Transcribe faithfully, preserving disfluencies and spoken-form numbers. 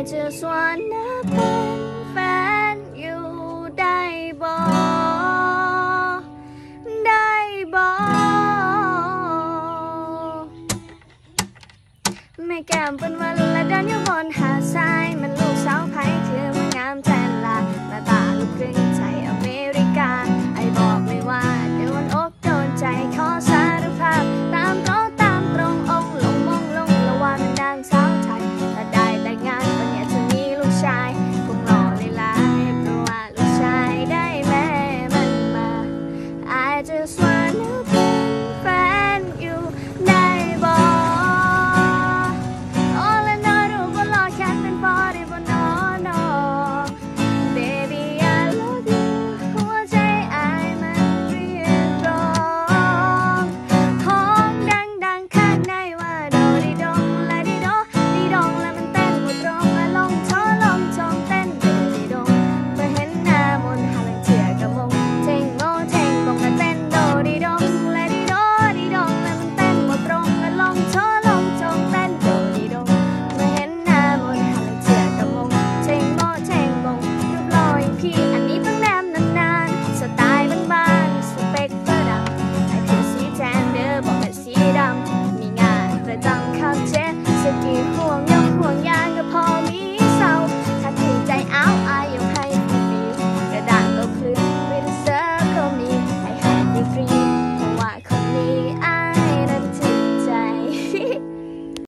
จะสวนนะเป็นแฟนอยู่ได้บ่ได้บ่แม่แก้มเป็นวันละเดินอยู่บนหาดทรายมันลูกสาวไผ่คือมันงามแทนลาหน้าตาลูกครึ่งไทยอเมริกาไอ้บอกเลยว่าโดนอกโดนใจขอสารภาพตามโต๊ะตามตรงองค์ลงมงลงละวันดังสาว